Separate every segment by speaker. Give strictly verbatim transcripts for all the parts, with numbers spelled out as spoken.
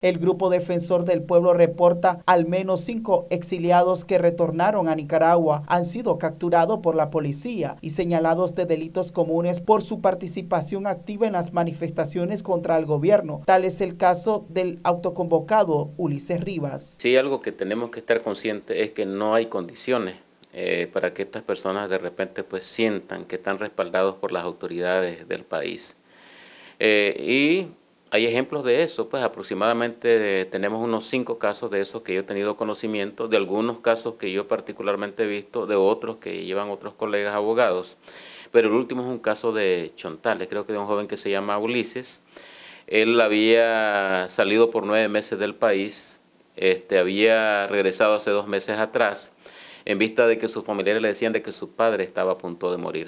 Speaker 1: El Grupo Defensor del Pueblo reporta al menos cinco exiliados que retornaron a Nicaragua han sido capturados por la policía y señalados de delitos comunes por su participación activa en las manifestaciones contra el gobierno. Tal es el caso del autoconvocado Ulises Rivas.
Speaker 2: Sí, algo que tenemos que estar conscientes es que no hay condiciones eh, para que estas personas de repente pues sientan que están respaldados por las autoridades del país. Eh, y hay ejemplos de eso, pues aproximadamente eh, tenemos unos cinco casos de esos que yo he tenido conocimiento, de algunos casos que yo particularmente he visto, de otros que llevan otros colegas abogados, pero el último es un caso de Chontales, creo que de un joven que se llama Ulises. Él había salido por nueve meses del país, este, había regresado hace dos meses atrás, en vista de que sus familiares le decían de que su padre estaba a punto de morir.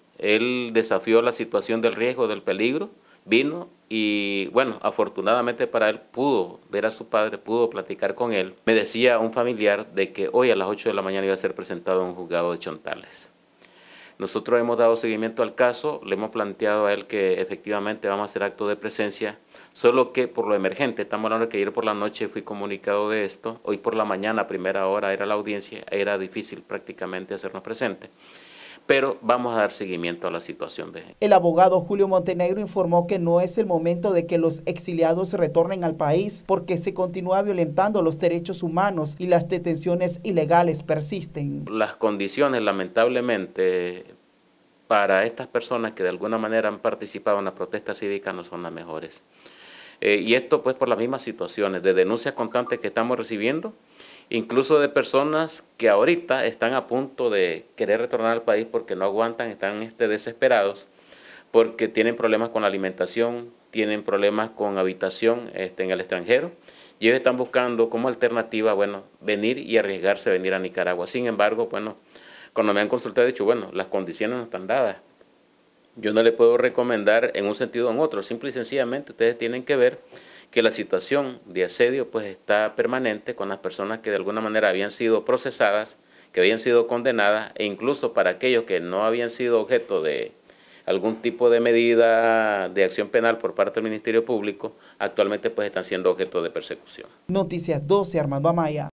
Speaker 2: Él desafió la situación del riesgo, del peligro, vino y, bueno, afortunadamente para él pudo ver a su padre, pudo platicar con él. Me decía un familiar de que hoy a las ocho de la mañana iba a ser presentado en un juzgado de Chontales. Nosotros hemos dado seguimiento al caso, le hemos planteado a él que efectivamente vamos a hacer acto de presencia, solo que por lo emergente, estamos hablando de que ayer por la noche fui comunicado de esto, hoy por la mañana a primera hora era la audiencia, era difícil prácticamente hacernos presentes. Pero vamos a dar seguimiento a la situación.
Speaker 1: El abogado Julio Montenegro informó que no es el momento de que los exiliados retornen al país porque se continúa violentando los derechos humanos y las detenciones ilegales persisten.
Speaker 2: Las condiciones, lamentablemente, para estas personas que de alguna manera han participado en la protesta cívica no son las mejores. Eh, y esto pues por las mismas situaciones de denuncias constantes que estamos recibiendo, incluso de personas que ahorita están a punto de querer retornar al país porque no aguantan, están este, desesperados, porque tienen problemas con la alimentación, tienen problemas con habitación este, en el extranjero, y ellos están buscando como alternativa, bueno, venir y arriesgarse a venir a Nicaragua. Sin embargo, bueno, cuando me han consultado he dicho, bueno, las condiciones no están dadas. Yo no le puedo recomendar en un sentido o en otro, simple y sencillamente ustedes tienen que ver que la situación de asedio pues está permanente con las personas que de alguna manera habían sido procesadas, que habían sido condenadas, e incluso para aquellos que no habían sido objeto de algún tipo de medida de acción penal por parte del Ministerio Público, actualmente pues están siendo objeto de persecución.
Speaker 1: Noticias doce, Armando Amaya.